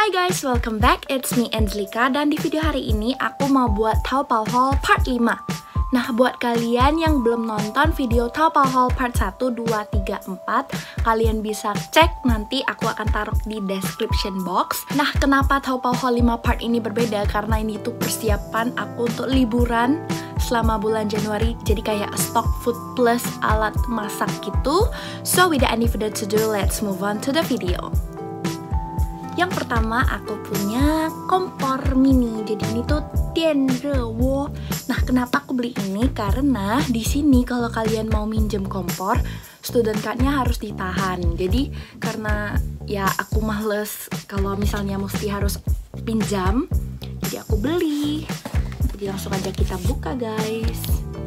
Hai guys, welcome back. It's me Angelika, dan di video hari ini aku mau buat Taobao Haul part 5. Nah, buat kalian yang belum nonton video Taobao Haul part 1, 2, 3, 4, kalian bisa cek, nanti aku akan taruh di description box. Nah, kenapa Taobao Haul 5 part ini berbeda? Karena ini tuh persiapan aku untuk liburan selama bulan Januari, jadi kayak stock food plus alat masak gitu. So without any further ado, let's move on to the video. Yang pertama, aku punya kompor mini. Jadi ini tuh Tianrewo. Nah, kenapa aku beli ini? Karena di sini kalau kalian mau minjem kompor, student card-nya harus ditahan. Jadi karena ya aku males kalau misalnya mesti harus pinjam, jadi aku beli. Jadi langsung aja kita buka, guys.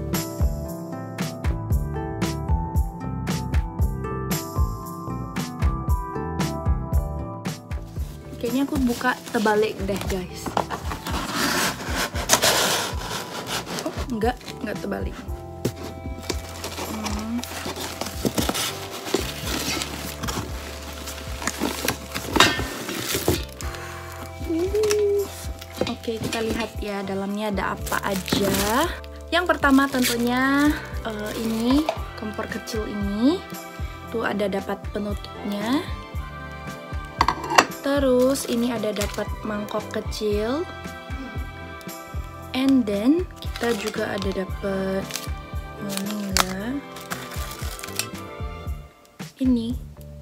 Kayaknya aku buka terbalik deh, guys. Oh, enggak terbalik. Oke, kita lihat ya dalamnya ada apa aja. Yang pertama tentunya ini kompor kecil ini. Tuh ada dapat penutupnya. Terus ini ada dapat mangkok kecil, and then kita juga ada dapat ini.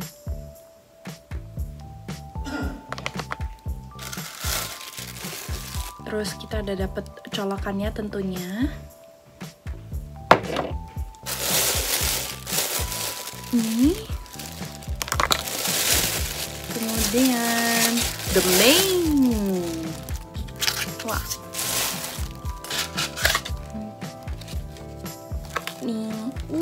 Terus kita ada dapat colokannya tentunya. Ini. Kemudian the main. Wah. Nih.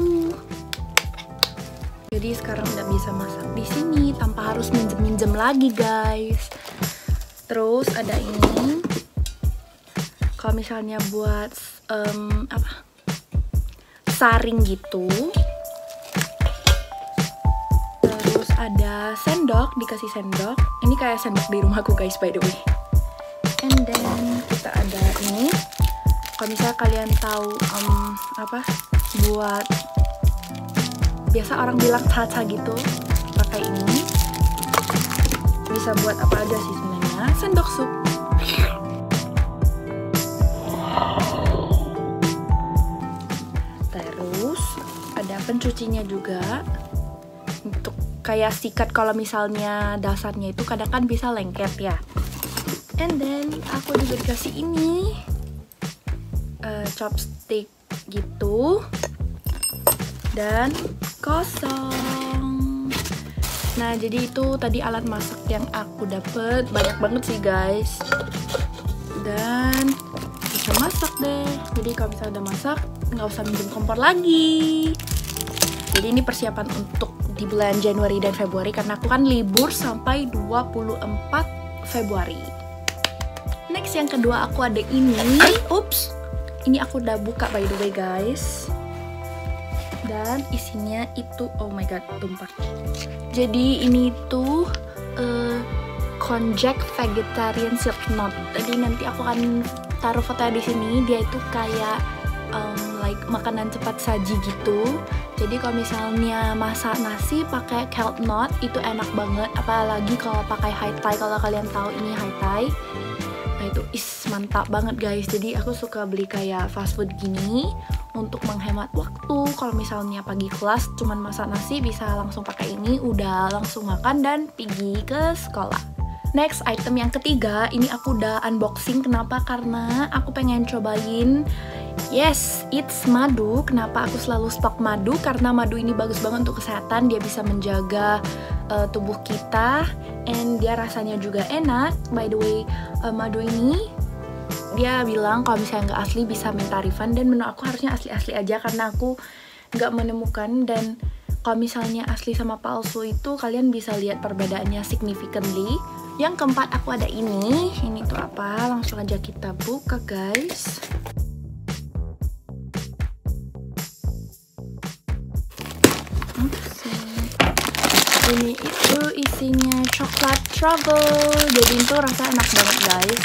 Jadi sekarang udah bisa masak di sini tanpa harus minjem-minjem lagi, guys. Terus ada ini. Kalau misalnya buat saring gitu. Ada sendok, dikasih sendok. Ini kayak sendok di rumahku, guys, by the way. And then kita ada ini. Kalau misalnya kalian tahu buat biasa orang bilang caca gitu, pakai ini. Bisa buat apa aja sih sebenarnya. Sendok sup. Terus ada pencucinya juga untuk kayak sikat kalau misalnya dasarnya itu kadang kan bisa lengket ya. And then aku juga dikasih ini chopstick gitu, dan kosong. Nah, jadi itu tadi alat masak yang aku dapet, banyak banget sih, guys. Dan bisa masak deh. Jadi kalau misalnya udah masak, nggak usah minjem kompor lagi. Jadi ini persiapan untuk di bulan Januari dan Februari, karena aku kan libur sampai 24 Februari. Next, yang kedua aku ada ini. Ups, ini aku udah buka by the way, guys. Dan isinya itu, oh my god, tumpah. Jadi ini tuh konjac vegetarian silk knot. Jadi nanti aku akan taruh fotonya di sini. Dia itu kayak like makanan cepat saji gitu. Jadi kalau misalnya masak nasi pakai kelp knot itu enak banget, apalagi kalau pakai hai tai. Kalau kalian tahu ini hai tai, nah itu mantap banget, guys. Jadi aku suka beli kayak fast food gini untuk menghemat waktu. Kalau misalnya pagi kelas cuman masak nasi, bisa langsung pakai ini, udah langsung makan dan pergi ke sekolah. Next, item yang ketiga, ini aku udah unboxing. Kenapa? Karena aku pengen cobain. Yes, it's madu. Kenapa aku selalu stok madu? Karena madu ini bagus banget untuk kesehatan. Dia bisa menjaga tubuh kita, and dia rasanya juga enak. By the way, madu ini dia bilang kalau misalnya nggak asli bisa minta refund, dan menurut aku harusnya asli-asli aja karena aku nggak menemukan. Dan kalau misalnya asli sama palsu itu kalian bisa lihat perbedaannya significantly. Yang keempat aku ada ini. Ini tuh apa? Langsung aja kita buka, guys. Ini itu isinya coklat truffle, jadi itu rasa enak banget guys.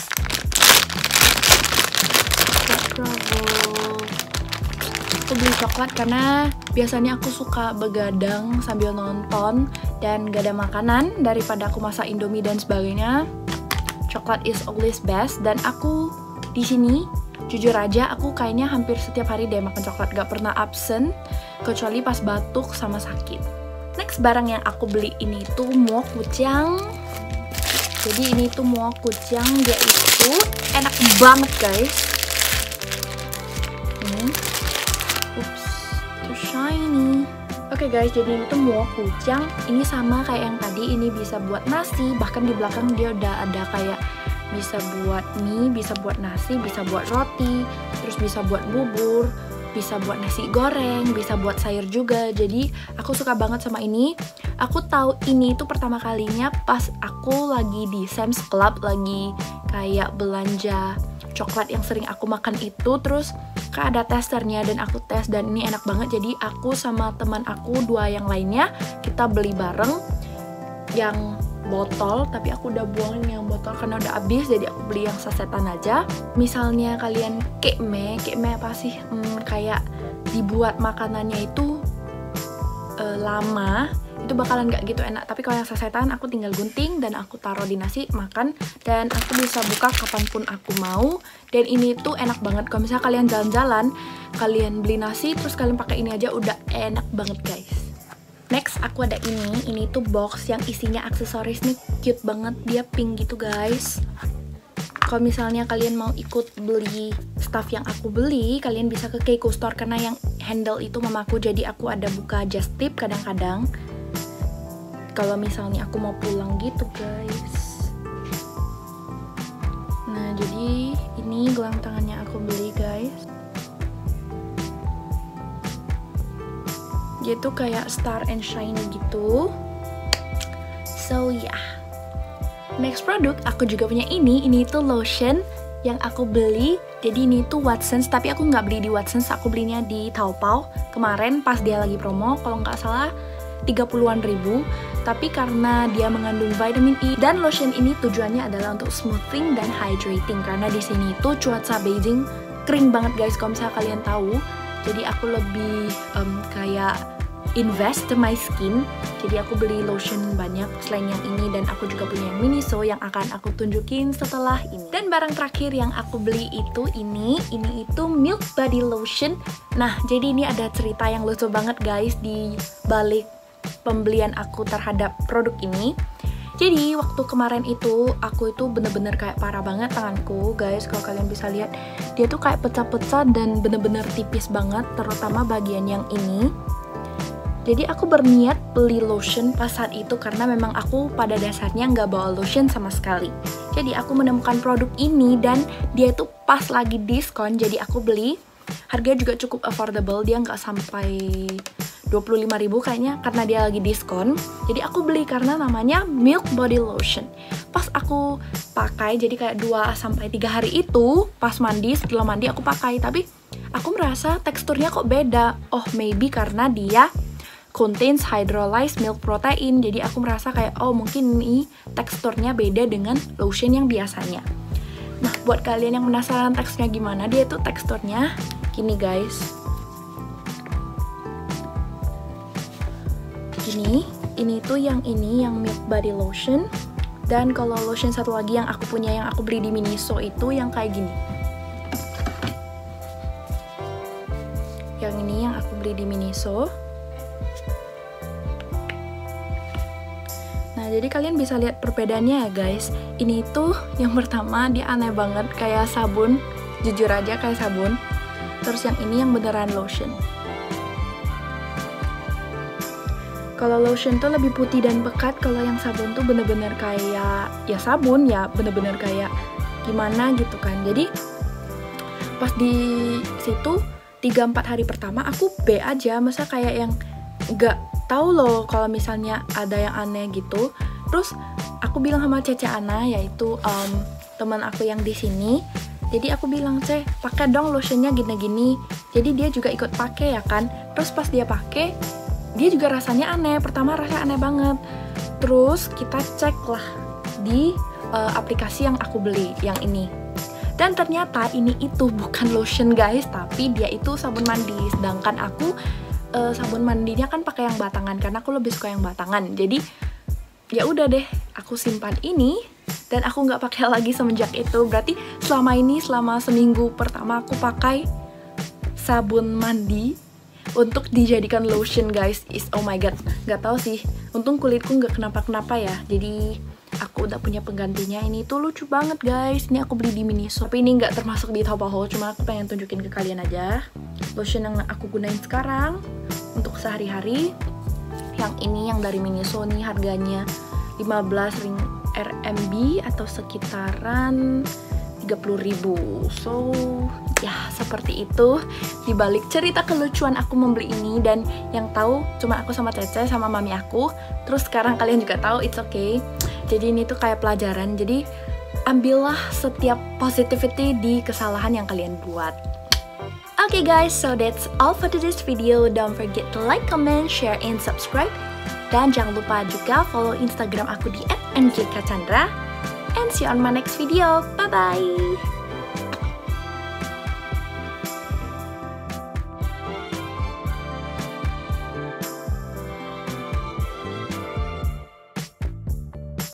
Coklat truffle. Aku beli coklat karena biasanya aku suka begadang sambil nonton dan gak ada makanan, daripada aku masak Indomie dan sebagainya. Coklat is always best, dan aku di sini jujur aja aku kayaknya hampir setiap hari deh makan coklat, gak pernah absen kecuali pas batuk sama sakit. Next barang yang aku beli ini tuh muok kucang. Jadi ini tuh muok kucang, dia itu enak banget guys. Ini, ups, too shiny. Oke guys, jadi ini tuh muok kucang. Ini sama kayak yang tadi, ini bisa buat nasi. Bahkan di belakang dia udah ada kayak bisa buat mie, bisa buat nasi, bisa buat roti, terus bisa buat bubur, bisa buat nasi goreng, bisa buat sayur juga. Jadi aku suka banget sama ini. Aku tahu ini itu pertama kalinya pas aku lagi di Sam's Club, lagi kayak belanja coklat yang sering aku makan itu. Terus ada testernya dan aku tes dan ini enak banget. Jadi aku sama teman aku dua yang lainnya kita beli bareng yang botol, tapi aku udah buang yang botol karena udah habis, jadi aku beli yang sasetan aja. Misalnya kalian kekme apa sih, kayak dibuat makanannya itu lama, itu bakalan gak gitu enak. Tapi kalau yang sasetan aku tinggal gunting dan aku taruh di nasi makan, dan aku bisa buka kapanpun aku mau. Dan ini tuh enak banget kalau misalnya kalian jalan-jalan, kalian beli nasi terus kalian pakai ini aja udah enak banget guys. Next aku ada ini tuh box yang isinya aksesoris nih, cute banget, dia pink gitu guys. Kalau misalnya kalian mau ikut beli stuff yang aku beli, kalian bisa ke Keiko Store karena yang handle itu mamaku, jadi aku ada buka just tip kadang-kadang. Kalau misalnya aku mau pulang gitu guys. Nah jadi ini gelang tangannya aku beli guys. Dia tuh kayak star and shiny gitu. So yeah. Next produk aku juga punya ini tuh lotion yang aku beli. Jadi ini tuh Watsons, tapi aku nggak beli di Watsons, aku belinya di Taobao kemarin pas dia lagi promo, kalau nggak salah 30-an ribu. Tapi karena dia mengandung vitamin E, dan lotion ini tujuannya adalah untuk smoothing dan hydrating, karena di sini tuh cuaca Beijing kering banget guys kalau misalnya kalian tahu. Jadi aku lebih kayak invest to my skin, jadi aku beli lotion banyak selain yang ini, dan aku juga punya yang Miniso yang akan aku tunjukin setelah ini. Dan barang terakhir yang aku beli itu ini itu Milk Body Lotion. Nah jadi ini ada cerita yang lucu banget guys di balik pembelian aku terhadap produk ini. Jadi waktu kemarin itu aku itu bener-bener kayak parah banget tanganku guys. Kalau kalian bisa lihat, dia tuh kayak pecah-pecah dan bener-bener tipis banget, terutama bagian yang ini. Jadi aku berniat beli lotion pas saat itu karena memang aku pada dasarnya nggak bawa lotion sama sekali. Jadi aku menemukan produk ini dan dia itu pas lagi diskon, jadi aku beli. Harganya juga cukup affordable, dia nggak sampai 25.000 kayaknya karena dia lagi diskon. Jadi aku beli karena namanya Milk Body Lotion. Pas aku pakai, jadi kayak 2-3 hari itu pas mandi, setelah mandi aku pakai, tapi aku merasa teksturnya kok beda. Oh maybe karena dia contains hydrolyzed milk protein, jadi aku merasa kayak oh mungkin ini teksturnya beda dengan lotion yang biasanya. Nah buat kalian yang penasaran teksturnya gimana, dia tuh teksturnya gini guys. Ini tuh yang Milk Body Lotion. Dan kalau lotion satu lagi yang aku punya, yang aku beli di Miniso itu yang kayak gini. Yang ini yang aku beli di Miniso. Nah jadi kalian bisa lihat perbedaannya ya guys. Ini tuh yang pertama dia aneh banget, kayak sabun, jujur aja kayak sabun. Terus yang ini yang beneran lotion. Kalau lotion tuh lebih putih dan pekat, kalau yang sabun tuh bener-bener kayak ya sabun ya, bener-bener kayak gimana gitu kan. Jadi pas di situ 3-4 hari pertama aku B aja, masa kayak yang gak tahu loh kalau misalnya ada yang aneh gitu. Terus aku bilang sama Cece Ana, yaitu teman aku yang di sini. Jadi aku bilang, "Ce, pakai dong lotionnya gini-gini." Jadi dia juga ikut pakai ya kan. Terus pas dia pakai, dia juga rasanya aneh. Pertama rasanya aneh banget. Terus kita cek lah di aplikasi yang aku beli, yang ini. Dan ternyata ini itu bukan lotion guys, tapi dia itu sabun mandi. Sedangkan aku sabun mandinya kan pakai yang batangan, karena aku lebih suka yang batangan. Jadi ya udah deh, aku simpan ini dan aku nggak pakai lagi semenjak itu. Berarti selama seminggu pertama aku pakai sabun mandi untuk dijadikan lotion guys. Oh my god, nggak tahu sih. Untung kulitku nggak kenapa-kenapa ya. Jadi aku udah punya penggantinya. Ini tuh lucu banget guys. Ini aku beli di Miniso. Tapi ini nggak termasuk di Taobao, cuma aku pengen tunjukin ke kalian aja. Lotion yang aku gunain sekarang untuk sehari-hari. Yang ini yang dari Miniso nih, harganya 15 RMB atau sekitaran 30.000. So ya seperti itu dibalik cerita kelucuan aku membeli ini. Dan yang tahu cuma aku sama Cece sama mami aku. Terus sekarang kalian juga tahu, it's okay. Jadi ini tuh kayak pelajaran. Jadi ambillah setiap positivity di kesalahan yang kalian buat. Okay guys, so that's all for today's video. Don't forget to like, comment, share, and subscribe. Dan jangan lupa juga follow Instagram aku di @ngkchandra. And see you on my next video. Bye bye.